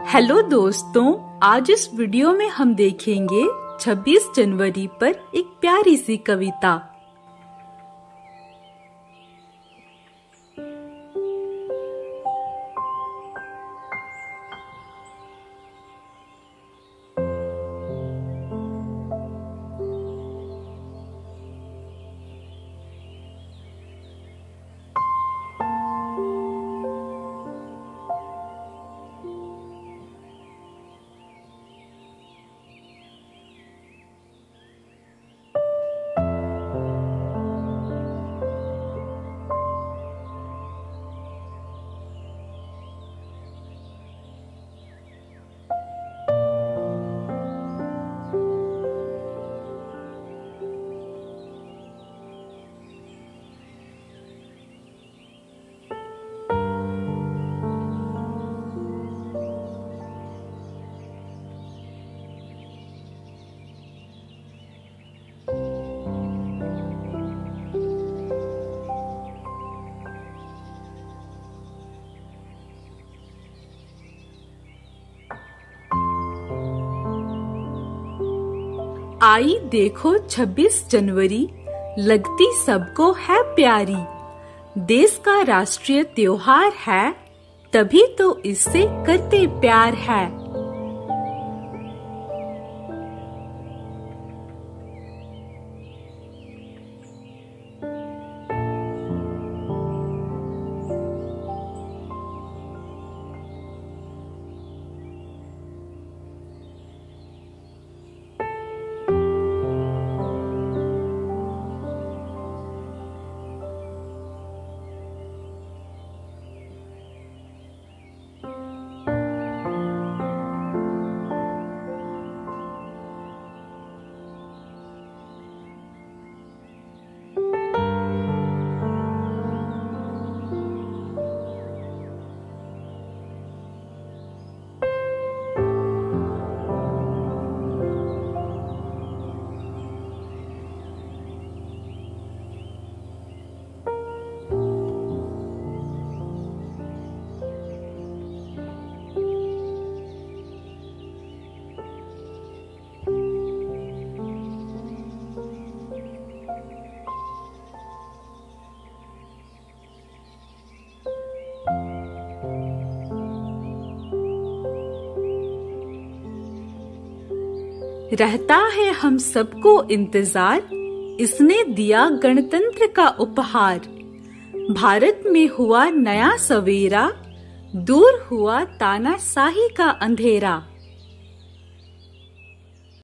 Hello दोस्तों, आज इस वीडियो में हम देखेंगे 26 जनवरी पर एक प्यारी सी कविता। आई देखो 26 जनवरी, लगती सबको है प्यारी। देश का राष्ट्रीय त्योहार है, तभी तो इससे करते प्यार है। रहता है हम सबको इंतजार, इसने दिया गणतंत्र का उपहार। भारत में हुआ नया सवेरा, दूर हुआ तानाशाही का अंधेरा।